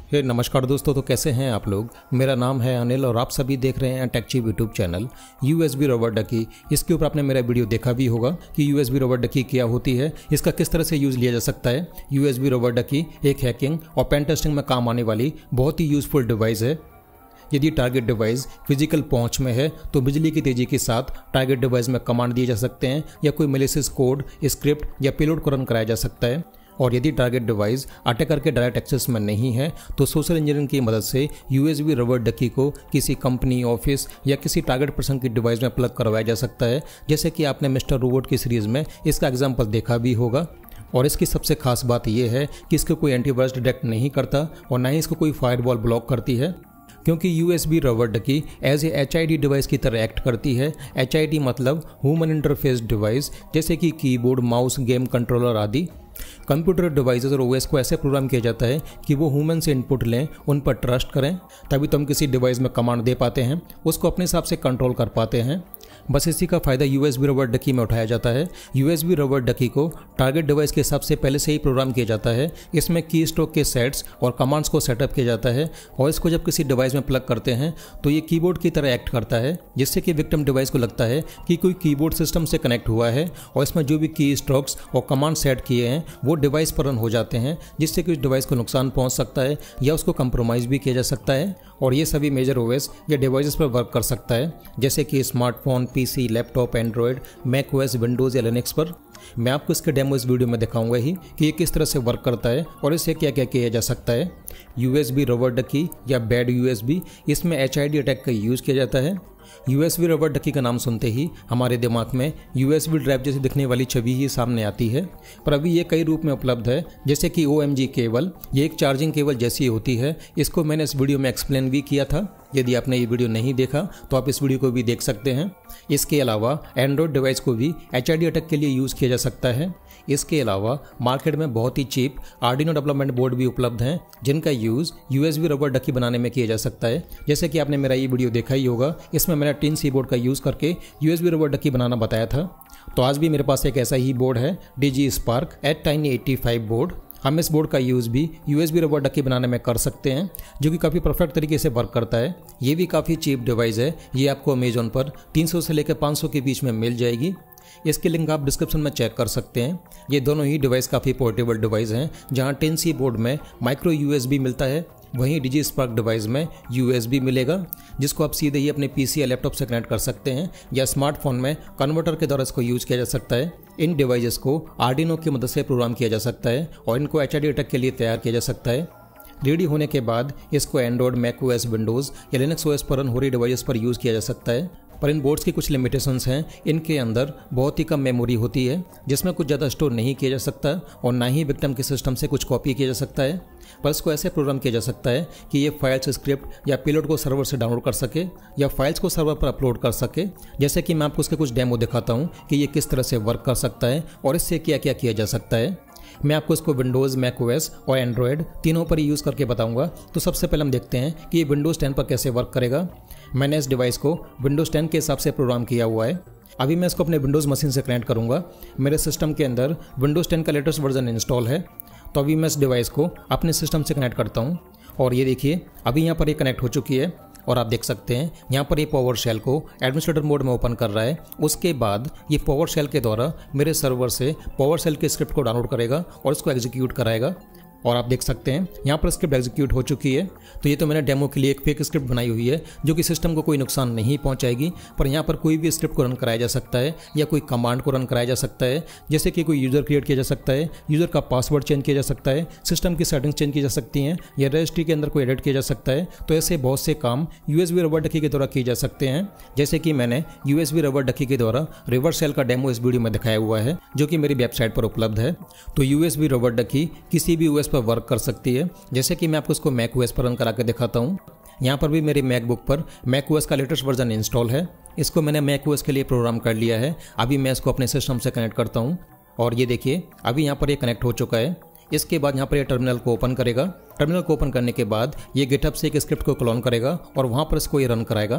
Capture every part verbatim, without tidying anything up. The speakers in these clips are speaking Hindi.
हे नमस्कार दोस्तों, तो कैसे हैं आप लोग। मेरा नाम है अनिल और आप सभी देख रहे हैं TechChip YouTube channel. USB rubber ducky, इसके ऊपर आपने मेरा वीडियो देखा भी होगा कि यूएसबी रबर डकी क्या होती है, इसका किस तरह से यूज़ लिया जा सकता है। यूएसबी रबर डकी एक हैकिंग और पेन टेस्टिंग में काम आने वाली बहुत ही यूज़फुल डिवाइस है। यदि टारगेट डिवाइस फिजिकल पहुंच में है तो बिजली की तेजी के साथ टारगेट डिवाइस में कमांड दिए जा सकते हैं या कोई मैलिशियस कोड, स्क्रिप्ट या पेलोड को रन कराया जा सकता है। और यदि टारगेट डिवाइस अटैकर के डायरेक्ट एक्सेस में नहीं है तो सोशल इंजीनियरिंग की मदद से यूएसबी रबर डकी को किसी कंपनी, ऑफिस या किसी टारगेट पर्सन की डिवाइस में प्लग करवाया जा सकता है, जैसे कि आपने मिस्टर रोबोट की सीरीज़ में इसका एग्जाम्पल देखा भी होगा। और इसकी सबसे खास बात यह है कि इसको कोई एंटीवायरस डिटेक्ट नहीं करता और ना ही इसको कोई फायरवॉल ब्लॉक करती है, क्योंकि USB rubber ducky as a H I D device की तरह एक्ट करती है। एच आई डी मतलब ह्यूमन इंटरफेस डिवाइस, जैसे कि कीबोर्ड, माउस, गेम कंट्रोलर आदि। कंप्यूटर डिवाइसेस और ओएस को ऐसे प्रोग्राम किया जाता है कि वो ह्यूमन से इनपुट लें, उन पर ट्रस्ट करें, तभी तो हम किसी डिवाइस में कमांड दे पाते हैं, उसको अपने हिसाब से कंट्रोल कर पाते हैं। बस इसी का फायदा यूएसबी रबर डकी में उठाया जाता है। यूएसबी रबर डकी को टारगेट डिवाइस के हिसाब से पहले से ही प्रोग्राम किया जाता है। इसमें की स्ट्रोक के सेट्स और कमांड्स को सेटअप किया जाता है और इसको जब किसी डिवाइस में प्लग करते हैं तो ये कीबोर्ड की तरह एक्ट करता है, जिससे कि विक्टिम डिवाइस को लगता है कि कोई कीबोर्ड सिस्टम से कनेक्ट हुआ है और इसमें जो भी की स्ट्रोक्स और कमांड सेट किए हैं वो डिवाइस पर रन हो जाते हैं, जिससे कि उस डिवाइस को नुकसान पहुंच सकता है या उसको कंप्रोमाइज़ भी किया जा सकता है। और ये सभी मेजर ओएस या डिवाइसेस पर वर्क कर सकता है, जैसे कि smartphone, PC, laptop, Android, Mac OS, Windows या लिनक्स पर। मैं आपको इसके डेमो इस वीडियो में दिखाऊंगा ही कि ये किस तरह से वर्क करता है और इससे क्या क्या किया जा सकता है। यूएसबी रबर डकी या बैड यूएसबी, इसमें एच आई डी अटैक का यूज़ किया जाता है। यूएसबी रबर डकी का नाम सुनते ही हमारे दिमाग में यूएसबी ड्राइव जैसी दिखने वाली छवि ही सामने आती है, पर अभी ये कई रूप में उपलब्ध है, जैसे कि ओ एम जी केबल। ये एक चार्जिंग केबल जैसी होती है, इसको मैंने इस वीडियो में एक्सप्लेन भी किया था। यदि आपने ये वीडियो नहीं देखा तो आप इस वीडियो को भी देख सकते हैं। इसके अलावा एंड्रॉयड डिवाइस को भी एच आई डी अटैक के लिए यूज़ किया जा सकता है। इसके अलावा मार्केट में बहुत ही चीप आर्डिनो डेवलपमेंट बोर्ड भी उपलब्ध हैं, जिनका यूज़ यूएसबी रबर डकी बनाने में किया जा सकता है। जैसे कि आपने मेरा ये वीडियो देखा ही होगा, इसमें मैंने टिन सी बोर्ड का यूज़ करके यूएसबी रबर डकी बनाना बताया था। तो आज भी मेरे पास एक ऐसा ही बोर्ड है, Digispark ATtiny eighty five board. हम इस बोर्ड का यूज़ भी यूएसबी रबर डकी बनाने में कर सकते हैं, जो कि काफ़ी परफेक्ट तरीके से वर्क करता है। ये भी काफ़ी चीप डिवाइस है, ये आपको अमेजोन पर तीन सौ से लेकर पाँच सौ के बीच में मिल जाएगी। इसकी लिंक आप डिस्क्रिप्शन में चेक कर सकते हैं। ये दोनों ही डिवाइस काफ़ी पोर्टेबल डिवाइस हैं, जहां टेन सी बोर्ड में माइक्रो यूएसबी मिलता है, वहीं डीजी स्पार्क डिवाइस में यूएसबी मिलेगा, जिसको आप सीधे ही अपने पीसी या लैपटॉप से कनेक्ट कर सकते हैं या स्मार्टफोन में कन्वर्टर के द्वारा इसको यूज़ किया जा सकता है। इन डिवाइसेस को आर्डिनो की मदद से प्रोग्राम किया जा सकता है और इनको एच आई डी अटैक के लिए तैयार किया जा सकता है। रेडी होने के बाद इसको एंड्रॉयड, मैक ओएस, विंडोज़ या लिनक्स ओएस पर रन हो रही डिवाइस पर यूज़ किया जा सकता है। पर इन बोर्ड्स की कुछ लिमिटेशंस हैं। इनके अंदर बहुत ही कम मेमोरी होती है, जिसमें कुछ ज़्यादा स्टोर नहीं किया जा सकता और ना ही विक्टिम के सिस्टम से कुछ कॉपी किया जा सकता है। पर इसको ऐसे प्रोग्राम किया जा सकता है कि ये फाइल्स, स्क्रिप्ट या पेलोड को सर्वर से डाउनलोड कर सके या फाइल्स को सर्वर पर अपलोड कर सके। जैसे कि मैं आपको उसके कुछ डेमो दिखाता हूँ कि ये किस तरह से वर्क कर सकता है और इससे क्या क्या किया जा सकता है। मैं आपको इसको विंडोज़, मैक ओएस और एंड्रॉयड तीनों पर यूज़ करके बताऊंगा। तो सबसे पहले हम देखते हैं कि ये विंडोज़ टेन पर कैसे वर्क करेगा। मैंने इस डिवाइस को विंडोज़ टेन के हिसाब से प्रोग्राम किया हुआ है। अभी मैं इसको अपने विंडोज़ मशीन से कनेक्ट करूंगा। मेरे सिस्टम के अंदर विंडोज़ टेन का लेटेस्ट वर्जन इंस्टॉल है, तो अभी मैं इस डिवाइस को अपने सिस्टम से कनेक्ट करता हूँ। और ये देखिए, अभी यहाँ पर ये कनेक्ट हो चुकी है और आप देख सकते हैं यहाँ पर ये पावर शेल को एडमिनिस्ट्रेटर मोड में ओपन कर रहा है। उसके बाद ये पावर शेल के द्वारा मेरे सर्वर से पावर शेल के स्क्रिप्ट को डाउनलोड करेगा और इसको एग्जीक्यूट कराएगा। और आप देख सकते हैं यहाँ पर स्क्रिप्ट एग्जीक्यूट हो चुकी है। तो ये तो मैंने डेमो के लिए एक फेक स्क्रिप्ट बनाई हुई है, जो कि सिस्टम को कोई नुकसान नहीं पहुंचाएगी। पर यहाँ पर कोई भी स्क्रिप्ट को रन कराया जा सकता है या कोई कमांड को रन कराया जा सकता है, जैसे कि कोई यूज़र क्रिएट किया जा सकता है, यूज़र का पासवर्ड चेंज किया जा सकता है, सिस्टम की सेटिंग्स चेंज की जा सकती हैं या रजिस्ट्री के अंदर कोई एडिट किया जा सकता है। तो ऐसे बहुत से काम यूएसबी रबर डकी के द्वारा किए जा सकते हैं, जैसे कि मैंने यूएसबी रबर डकी के द्वारा रिवर्स शेल का डेमो इस वीडियो में दिखाया हुआ है, जो कि मेरी वेबसाइट पर उपलब्ध है। तो यूएसबी रबर डकी किसी भी ओएस पर वर्क कर सकती है, जैसे कि मैं आपको इसको मैक ओएस पर रन करा के दिखाता हूँ। यहाँ पर भी मेरे मैकबुक पर मैक ओएस का लेटेस्ट वर्जन इंस्टॉल है। इसको मैंने मैक ओएस के लिए प्रोग्राम कर लिया है। अभी मैं इसको अपने सिस्टम से कनेक्ट करता हूँ और ये देखिए, अभी यहाँ पर ये कनेक्ट हो चुका है। इसके बाद यहाँ पर ये टर्मिनल को ओपन करेगा। टर्मिनल को ओपन करने के बाद ये गिटहब से एक स्क्रिप्ट को क्लोन करेगा और वहाँ पर इसको ये रन कराएगा।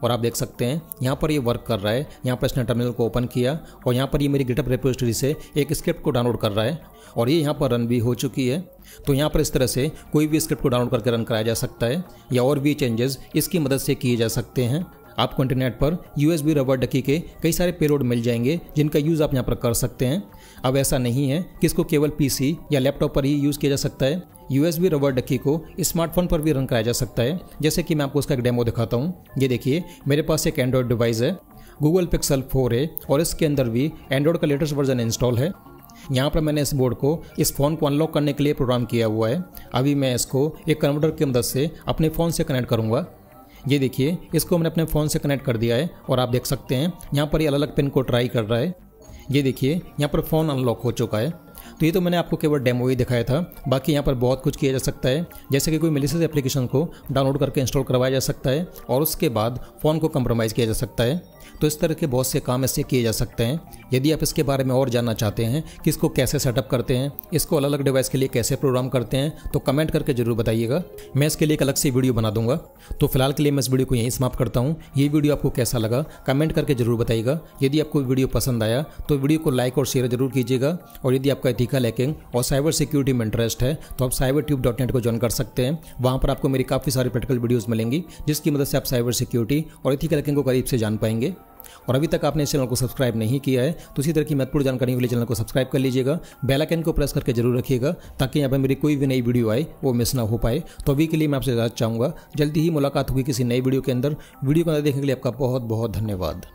और आप देख सकते हैं यहाँ पर ये वर्क कर रहा है। यहाँ पर इसने टर्मिनल को ओपन किया और यहाँ पर ये मेरी गिटहब रेपोजिटरी से एक स्क्रिप्ट को डाउनलोड कर रहा है और ये यहाँ पर रन भी हो चुकी है। तो यहाँ पर इस तरह से कोई भी स्क्रिप्ट को डाउनलोड करके रन कराया जा सकता है या और भी चेंजेस इसकी मदद से किए जा सकते हैं। आपको इंटरनेट पर यूएसबी रबर डकी के कई सारे पेलोड मिल जाएंगे जिनका यूज़ आप यहाँ पर कर सकते हैं। अब ऐसा नहीं है कि इसको केवल पीसी या लैपटॉप पर ही यूज़ किया जा सकता है। यूएसबी रबर डकी को स्मार्टफोन पर भी रन कराया जा सकता है। जैसे कि मैं आपको उसका एक डेमो दिखाता हूँ। ये देखिए, मेरे पास एक एंड्रॉयड डिवाइस है, गूगल पिक्सल फोर है और इसके अंदर भी एंड्रॉयड का लेटेस्ट वर्जन इंस्टॉल है। यहाँ पर मैंने इस बोर्ड को इस फ़ोन को अनलॉक करने के लिए प्रोग्राम किया हुआ है। अभी मैं इसको एक कन्वर्टर की मदद से अपने फ़ोन से कनेक्ट करूँगा। ये देखिए, इसको मैंने अपने फ़ोन से कनेक्ट कर दिया है और आप देख सकते हैं यहाँ पर ये अलग अलग पिन को ट्राई कर रहा है। ये देखिए, यहाँ पर फ़ोन अनलॉक हो चुका है। तो ये तो मैंने आपको केवल डेमो ही दिखाया था, बाकी यहाँ पर बहुत कुछ किया जा सकता है। जैसे कि कोई मेलिशियस एप्लीकेशन को डाउनलोड करके इंस्टॉल करवाया जा सकता है और उसके बाद फ़ोन को कंप्रोमाइज़ किया जा सकता है। तो इस तरह के बहुत से काम इससे किए जा सकते हैं। यदि आप इसके बारे में और जानना चाहते हैं कि इसको कैसे सेटअप करते हैं, इसको अलग अलग डिवाइस के लिए कैसे प्रोग्राम करते हैं, तो कमेंट करके जरूर बताइएगा। मैं इसके लिए एक अलग से वीडियो बना दूंगा। तो फिलहाल के लिए मैं इस वीडियो को यहीं समाप्त करता हूँ। ये वीडियो आपको कैसा लगा कमेंट करके जरूर बताइएगा। यदि आपको वीडियो पसंद आया तो वीडियो को लाइक और शेयर जरूर कीजिएगा। और यदि आपका एथिकल हैकिंग और साइबर सिक्योरिटी में इंटरेस्ट है तो आप साइबर ट्यूब डॉट नेट को ज्वाइन कर सकते हैं। वहाँ पर आपको मेरी काफ़ी सारी प्रैक्टिकल वीडियोज़ मिलेंगी जिसकी मदद से आप साइबर सिक्योरिटी और एथिकल हैकिंग को करीब से जान पाएंगे। और अभी तक आपने इस चैनल को सब्सक्राइब नहीं किया है तो इसी तरह की महत्वपूर्ण जानकारी के लिए चैनल को सब्सक्राइब कर लीजिएगा। बेल आइकन को प्रेस करके जरूर रखिएगा ताकि यहाँ पर मेरी कोई भी नई वीडियो आए वो मिस ना हो पाए। तो अभी के लिए मैं आपसे इजाजत चाहूँगा। जल्दी ही मुलाकात होगी किसी नई वीडियो के अंदर। वीडियो को देखने के लिए आपका बहुत बहुत धन्यवाद।